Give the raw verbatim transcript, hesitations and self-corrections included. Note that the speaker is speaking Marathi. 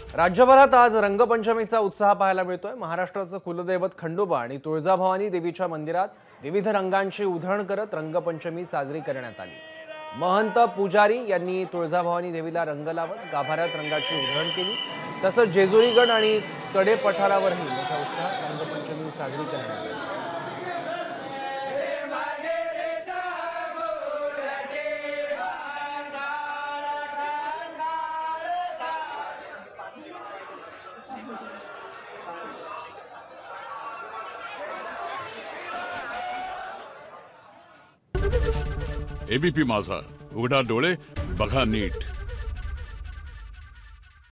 राज्यभरात आज रंगपंचमीचा उत्साह पाहायला मिळतोय। महाराष्ट्राचं कुलदैवत खंडोबा आणि तुळजाभवानी देवीच्या मंदिरात विविध रंगांची उधळण करत रंगपंचमी साजरी करण्यात आली। महंत पुजारी यांनी तुळजाभवानी देवीला रंग लावत गाभाऱ्यात रंगाची उधळण केली। तसंच जेजुरीगड आणि कडे पठारावरही मोठ्या उत्साहात रंगपंचमी साजरी करण्यात आली। एबीपी माझा, उघडा डोळे बघा नीट।